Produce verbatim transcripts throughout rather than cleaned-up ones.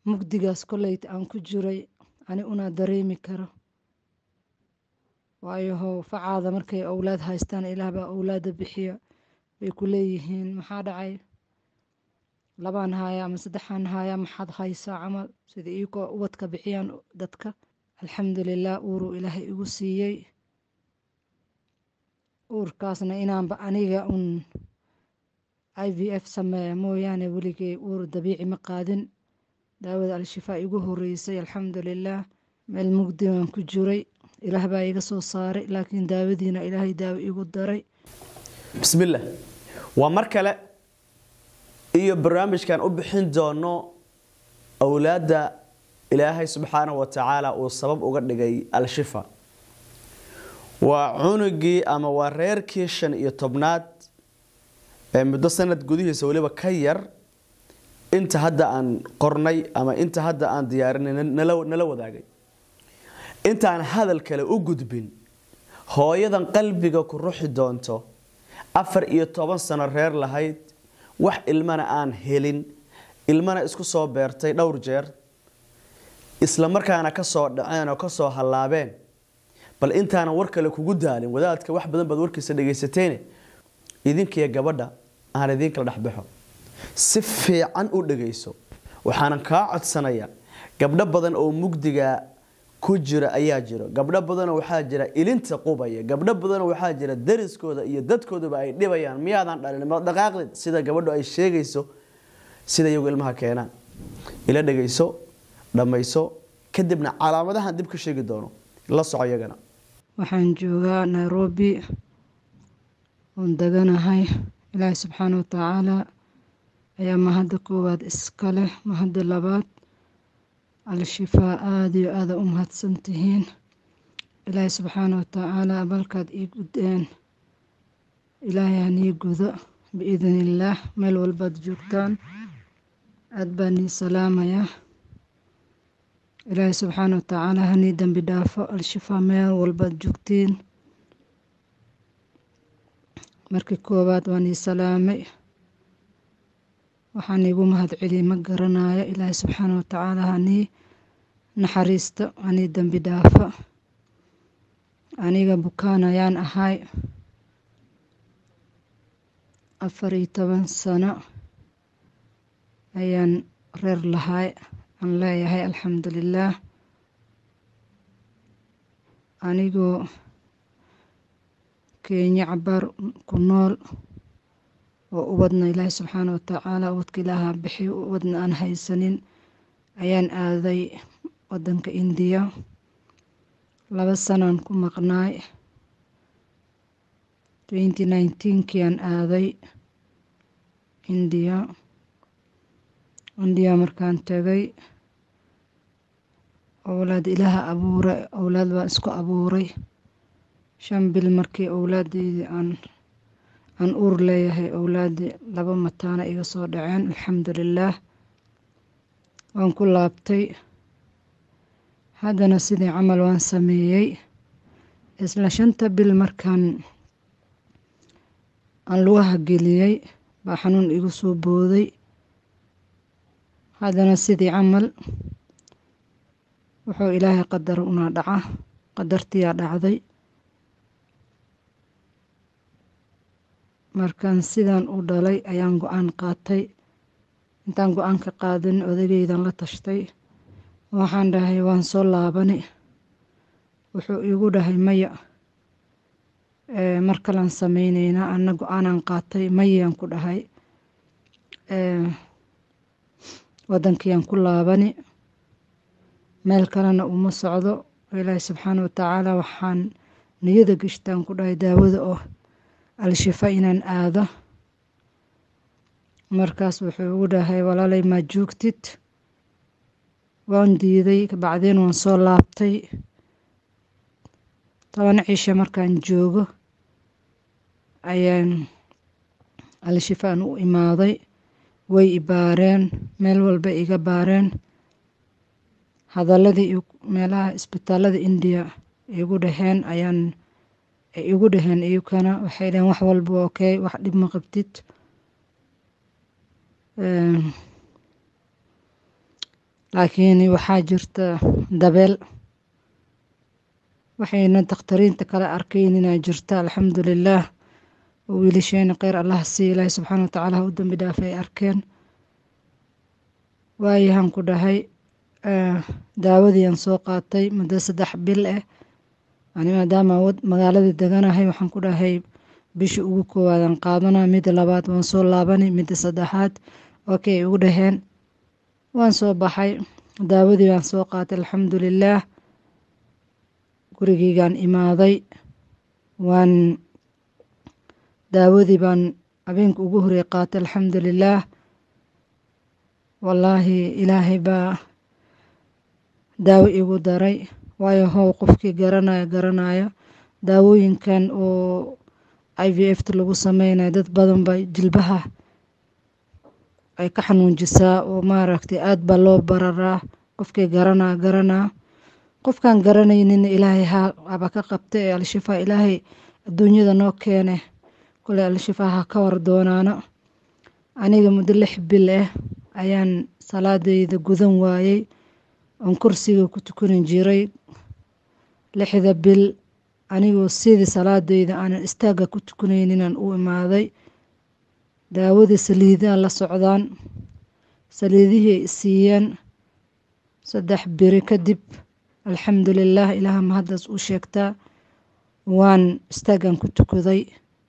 mugdigaas koleyt aan ku jiray ani una dareemi karo waayo how facaada markay awlaad haystaan ilaah baa awlaada bixiya bay ku leeyihiin maxaa dhacay labaan haya ama saddexaan haya maxaad haysaa camal sida iyagoo ubadka bixiyaan dadka alxamdulilah uuruu ilaahay igu siiyey uurkaasna inaanba aniga un i v f sameeya mooyaane weligay uur dabiici ma qaadin daawada al-shifaa igu horeysay alxamdulilah meel mugdi baan ku jiray ilaah baa iga soo saaray laakiin daawadiina ilaahay daawo igu daray bismillah waa mar kale iyo barnaamijkan u bixin doono awlaada ilaahay subxaanahu wa tacaala uu sabab uga dhigay al-shifa waa cunugii ama waa reerkii shan iyo tobnaad ee muddo sanad gudihiisa waliba ka yar inta hadda aan qornay ama inta hadda aan diyaarinay nala wadaagay intaan hadal kale u gudbin hooyadan qalbiga ku ruxi doonto afar iyo toban sano reer lahayd wax ilmana aan helin ilmana isku soo beertay dhowr jeer isla markaana ka soo dhaceen oo ka soo halaabeen bal intaana war kale kugu daalin wadaadka wax badan baad warkiisa dhageysateen idinkiya gabadha aan idin kala dhaxbaxo si fiican u dhageyso waxaan ka codsanayaa gabdho badan oo mugdiga ku jira ayaa jiro gabdho badan oo waxa jira ilinta qubaya gabdho badan oo waxa jira dariskooda iyo dadkooduba ay dhibayaan miyaadan dhalin ma dhaqaaqlid sida gabadhu ay sheegayso sida iyagu ilmaha keenaan ila dhageyso dhamayso kadibna calaamadahan dib ka sheegi doono la soco iyagana waxaan joogaa Nairobi oon deganahay ilaahay subxaanahu wa tacaala ayaa mahadda koowaad iska leh mahadda labaad al-shifaa aad iyo aad u mahadsantihiin ilaahay subxaanahu wa tacaala balkaad ii gudeen ilaahay hanii gudo biidnillaah meel walbaad joogtaan aad baan ii salaamayaa ilaahay subxaanahu wa tacaala hanii dambi dhaafo al-shifaa meel walbaad joogtiin markii koowaad waan ii salaamay waxaan igu mahad celiyey ma garanayo ilaahay subxaanahu wa tacaala hanii naxariisto hanii dambi dhaafo aniga bukaan ayaan ahay afar iyo toban sano ayaan reer lahay aan leeyahay alxamdulilaah anigoo Kenya cabaar ku nool oo ubadna ilaahay subxaanahu wa tacaala ubadka ilaaha bixi ubadna aan haysanin ayaan aaday wadanka India laba sanaan ku maqnaay twenty nineteen kian aaday India India markaan tagay awlaad ilaaha abuuray awlaad baa isku abuuray shan bil markii awlaadeedii aan aan uur leeyahay awlaadii laba mataana iga soo dhaceen alxamdulilaah waan ku laabtay haddana sidii camal waan sameeyey isla shanta bil markaan aan lugaha geliyey baa xanuun igu soo booday haddana sidii camal wuxuu ilaahay qadar una dhaca qadartiyaa dhacday markaan sidaan u dhalay ayaan go-aan qaatay intaan go-aan ka qaadan odagaydan la tashtay waxaan dhahay waan soo laabani wuxuu igu dhahay maya mar kalaan sameynayna anna go-aanaan qaatay mayaan ku dhahay wadankiyaan ku laabani meel kalena uma socdo ilaahay subxaanahu wa tacaala waxaan niyada gashtaan ku dhahay daawada oo al-shifaa inaan aado markaas wuxuu ugu dhahay walaalay ma joogtid waan diiday kabacdeen waan soo laabtay toban cisho markaan joogo ayaan al-shifaan u imaaday way i baareen meel walba iga baareen hadaladii meelaha isbitaalada India igu dhaheen ayaan igu dhaheen iyukana waxay dhaheen wax walba okay wax dhib ma qabtid laakiin waxaa jirta dabeel waxayna dakhtariinta kale arkeen inay jirta alxamdulilaah oo wiilasheena kheyr allah sii ilaahay subxaana watacaala ha u dambi dhaafay ay arkeen waayahan ku dhahay daawadiiaan soo qaatay muddo saddex bil ah ani maadaama magaaladii deganahay waxaan ku dhahay bishii ugu koowaadaan qaadanaa midda labaad waan soo laabanay midda saddexaad okay ay ugu dhaheen waan soo baxay daawadii baan soo qaatay alxamdulilaah gurigeygaan imaaday waan daawadii baan habeenka ugu horey qaatay alxamdulilaah wallaahi ilaahay baa daawo igu daray waayo how qofkii garanayo garanayo daawooyinkan oo I V F ta lagu sameynayo dad badan ba jilbaha ay ka xanuunjisaa oo maaragtay aad baa loo bararaa qofkii garanaa garanaa qofkaan garanaynin ilaahay haba ka qabtay ee al-shifaa ilaahay adduunyada noo keene kule al-shifaa ha ka war doonaano aniga muddo lix bil ah ayaan salaadeyda gudan waayey oon kursiga ku tukanin jiray lixda bil anigoo sidii salaadeyda aanan istaaga ku tukanayninaan u imaaday daawada saliidaha la socdaan saliidihii ay siiyeen saddex biri kadib alxamdulilaah ilaaha mahaddaas u sheegtaa waan istaagan ku tukaday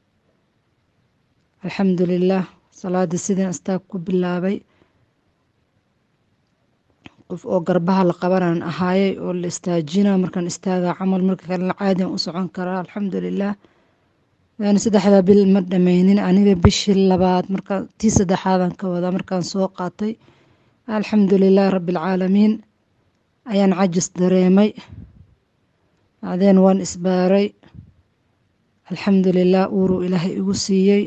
alxamdulilaah salaada sidaan istaag ku bilaabay qof oo garbaha la qabanaan ahaayay oo la istaajina markaan istaagaa camal marka kalena caadian u socon karaa alxamdulilaah yani saddexdaa bil ma dhameynin aniga bishii labaad markaa tii saddexaadan ka wadaa markaan soo qaatay alxamdulilaah rabbialcaalamiin ayaan cajis dareemay bacdeen waan isbaaray alxamdulilaah uuruu ilaahay igu siiyey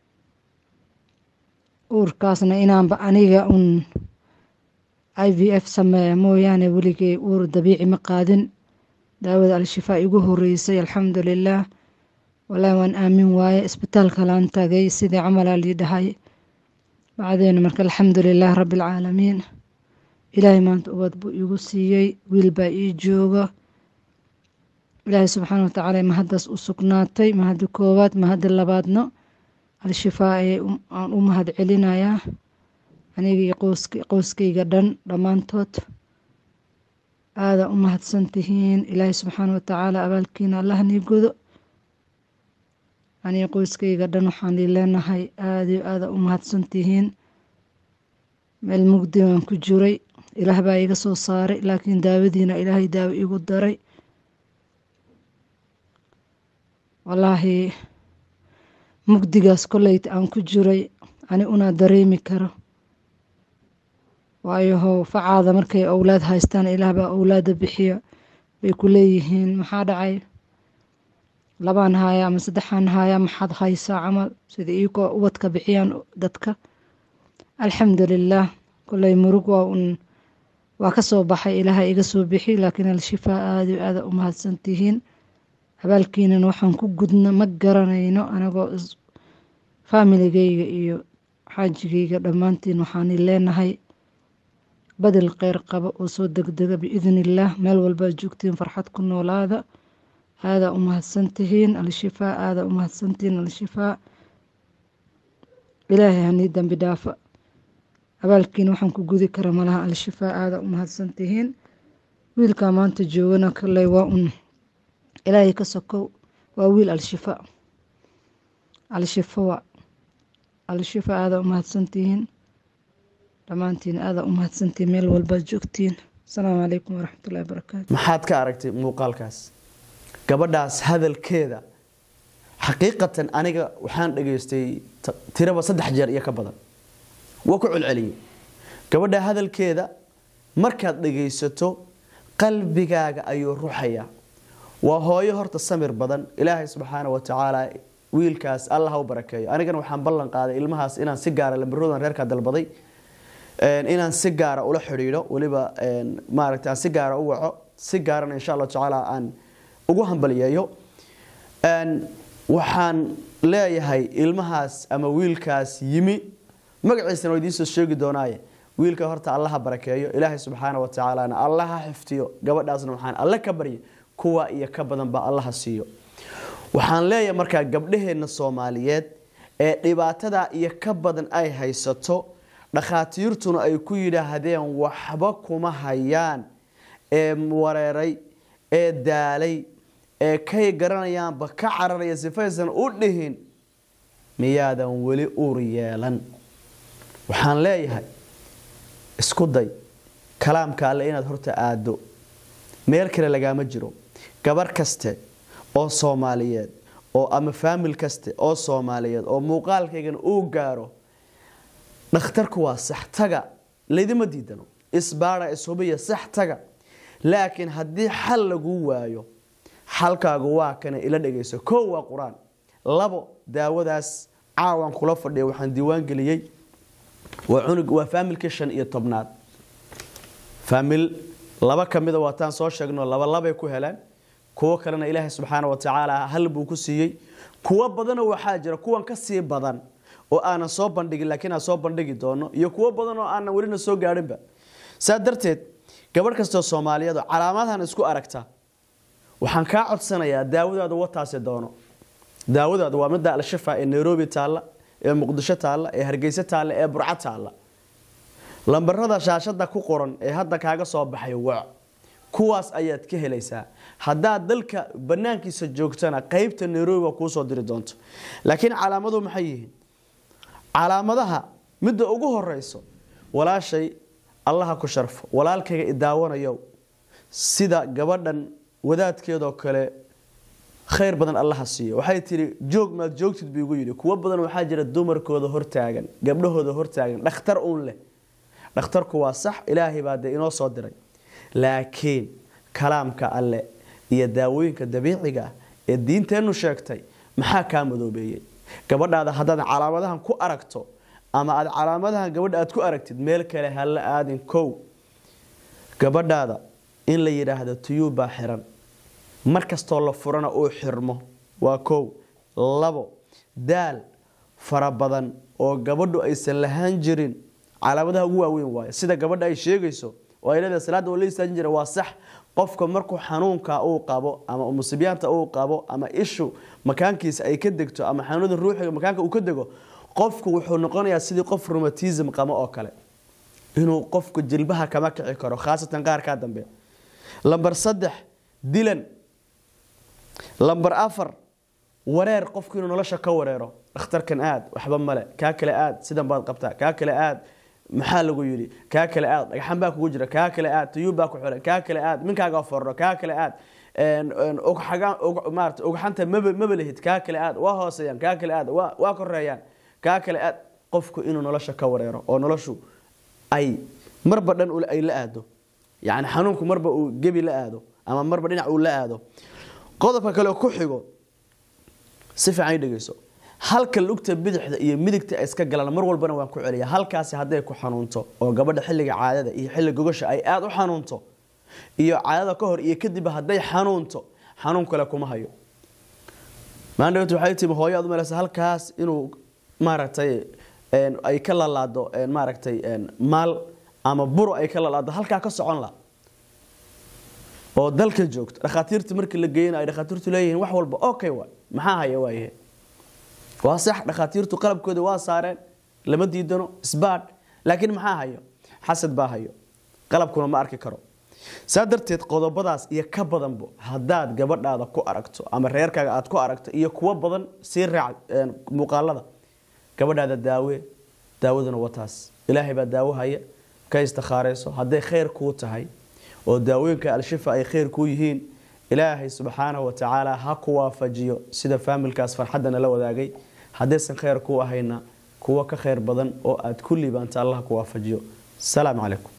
uurkaasna inaanba aniga un I V F sameeya mooyaane weligay uur dabiici ma qaadin daawada al-shifaa igu horeysay alxamdulilaah wallaahi waan aamin waaye isbitaalka laan tagay sidii camalaa lii dhahay bacdeena marka alxamdulilaah rabbialcaalamiin ilaahay maanta ubad buu igu siiyey wiil baa ii jooga ilaahay subxaana watacaala mahaddaas u sugnaatay mahadda koowaad mahadda labaadna al-shifaa ayay aan u mahad celinayaa anigii qoyskayga dhan dhammaantood aadaa u mahadsan tihiin ilaahay subxaana watacaala abaalkiina allah nii godo aniga qoyskayga dhan waxaan ii leenahay aada aada u mahadsan tihiin meel mugdi baan ku jiray ilaah baa iga soo saaray laakiin daawadiina ilaahay daawo igu daray wallaahi mugdigaas koleyta aan ku jiray ani unaa dareemi karo waayo how facaada markay owlaad haystaan ilaah baa owlaada bixiya bay ku leeyihiin maxaa dhacay labaan haaya ama saddexaan haaya maxaad haysaa camal sida iikoo ubadka bixiyaan dadka alxamdulilaah koley murug waa un waa ka soo baxay ilaahay iga soo bixi laakiin al-shifaa aada aada u mahadsan tihiin abaalkiinan waxaan ku gudna ma garanayno anagoo faamiligeyga iyo xaajigeyga dhammaantiin waxaani leenahay badel kheyr qaba oo soo degdega biidni illaah meel walbaad joogtiin farxad ku noolaada aadaa u mahadsan tihiin al-shifaa aadaa u mahadsantihiin al-shifaa ilaahay hanii dambi dhaafa abaalkiina waxaan ku gudi kara malaha al-shifaa aadaa u mahadsan tihiin wiilkaa maanta joogana kaley waa un ilaahay ka sokow waa wiil al-shifaa al-shifawa al-shifaa aadaa u mahadsan tihiin dhammaantiin aadaa u mahadsantiin meel walbaad joogtiin asalaamu calaykum waraxmatullahi wabarakaatu maxaad ka aragtay muuqaalkaas gabadhaas hadalkeeda xaqiiqatan aniga waxaan dhageystay tiraba saddex jeer iyo ka badan waa ku celceliyey gabadha hadalkeeda markaad dhageysato qalbigaaga ayuu ruxaya waa hooyo horta samir badan ilaahay subxaana wa tacaala wiilkaas allah u barakeeyo anigana waxaan ballan qaaday ilmahaas inaan si gaara lambaroodan reerka dalbaday inaan si gaara ula xiriiro waliba maaragtay aan si gaara u waco si gaarana insha Allah tacaala aan ugu hambaliyeeyo waxaan leeyahay ilmahaas ama wiilkaas yimi magaciisana waa idiin soo sheegi doonaaye wiilka horta allaha barakeeyo ilaahay subxaana wa tacaala allaha xiftiyo gabadhaasna waxaan alla ka baryo kuwa iyo ka badan ba allaha siiyo waxaan leeyahay markaa gabdhaheena Soomaaliyeed ee dhibaatada iyo ka badan ay haysato dhakhaatiirtuna ay ku yiraahdeen waxba kuma hayaan ee wareeray ee daalay ee kay garanayaan ba ka cararaya sifaysan u dhihin miyaadan wali uur yeelan waxaan leeyahay isku day kalaamka alle inaad horta aado meel kale lagama jiro gabar kaste oo Soomaaliyeed oo ama family kaste oo Soomaaliyeed oo muuqaalkaygan uu gaaro dhakhtarku waa sax taga leedima diidano isbaara isubiya sax taga laakiin hadii xal lagu waayo xalkaagu waa kana ila dhageyso koo waa quraan labo daawadaas caawan kula fadhiyo waxaan diiwaan galiyay waa cunug waa family shan iyo tobnaad family laba kamida waataan soo sheegno laba labay ku helaan kuwa kalena ilaahay subxaana wa tacaala hal buu ku siiyay kuwa badan waxa jira kuwan ka sii badan oo aan soo bandhigin laakiin aan soo bandhigi doono iyo kuwa badan oo aan wali soo gaarinba saadarteed gabar kasta Soomaaliyeed oo calaamadahan isku aragta waxaan ka codsanayaa daawadaada wataasi doono daawadaada waa mid al-Shifaa ee Nairobi taala ee Muqdisho taala ee Hargeysa taala ee Burco taala lambarada shaashada ku qoran ee hadda kaaga soo baxay waa kuwaas ayaad ka helaysaa hadaa dalka banaankiisa joogtana qaybta Nairobi ku soo diri doonto laakiin calaamadu maxay yihiin calaamadaha midda ugu horeyso walaashay Allah ku sharfo walaalkayga idaawanayo sida gabadhan wadaadkeedo kale khayr badan Allah siiyo waxay tiri joog ma joogtid biigu yiri kuwa badan waxa jira dumarkooda hortaagan gabdhahooda hortaagan dhakhtar uun leh dhakhtarku waa sax ilaahay baad inoo soo diray laakiin kalaamka alle iyo daawooyinka dabiiciga ee diinteenu sheegtay maxaa ka madoobeeyay gabadhaada haddaad calaamadahan ku aragto ama aad calaamadahan gabadha aad ku aragtid meel kale hal aadin kow gabadhaada in la yiraahdo tiyuba xiran markastoo la furana oo xirmo waa kow labo daal fara badan oo gabadhu aysan lahaan jirin calaamadaha ugu waaweyn waay sida gabadha ay sheegayso oo ay leedahay salaada oo leeysan jira waa sax qofka markuu xanuunka uu qabo ama musibiyaanta uu qabo ama ishu makaankiisa ay ka degto ama xanuunada ruuxiga makaanka uu ka dego qofku wuxuu noqonayaa sidii qof rheumatism qabo oo kale inuu qofku jilbaha kama kici karo khaasatan qaar ka dambe lambar saddex dilan lambar afar wareer qofku inuu nolosha ka wareero dhakhtarkan aad waxba male ka kale aad sidan baad qabtaa ka kale aad maxaa lagu yiri ka kale aad dhagaxan baa kugu jira ka kale aad tiyuba ku xiran ka kale aad minkaaga forro ka kale aad een og xagaan og maarta og xanta maba lehid ka kale aad waa hooseeyaan ka kale aad waa waa koreeyaan ka kale aad qofku inuu nolosha ka wareero oo noloshu ay marba dhan ay la aado yaani xanuunku marba uu gabi la aado ama marba dhinac uu la aado qodobka kale ku xigo si fiican dhageyso halka lugta bidixda iyo midigta iska galaan mar walbana waan ku celiyaa halkaas haday ku xanuunto oo gabadha xilliga caadada iyo xilliga gogasha ay aad u xanuunto iyo caadada ka hor iyo kadib haday xanuunto xanuun kale kuma hayo maandhawtu waxay tii hooyadu meelaha halkaas inuu maaragtay een ay ka lalaado een maaragtay een maal ama buro ay ka lalaado halka ka socon la oo dalka joogto dhakhaatiirta markii la geeyay ay dhakhaatiirtu leeyihiin wax walba okay waa maxaa haya waaye waa sax dhakhaatiirtu qalabkooda waa saareen lama diidano isbaad laakiin maxaa hayo xasad baa hayo qalabkuna ma arki karo saadarteed qodobadaas iyo ka badanbo hadaad gabadhaada ku aragto ama reerkaaga aad ku aragto iyo kuwa badan si raac muuqaalada gabadhaada daawe daawaduna wataas ilaahay baa daawo haya ka istikhaareyso haday khayr ku tahay oo daawooyinka al-Shifaa ay khayr ku yihiin ilaahay subxaanahu wa ta'ala ha ku waafajiyo sida familkaas farxadana la wadaagay hadaysan khayr ku ahayna kuwa ka khayr badan oo aad kulli baanta Allah ku waafajiyo salaam alaykum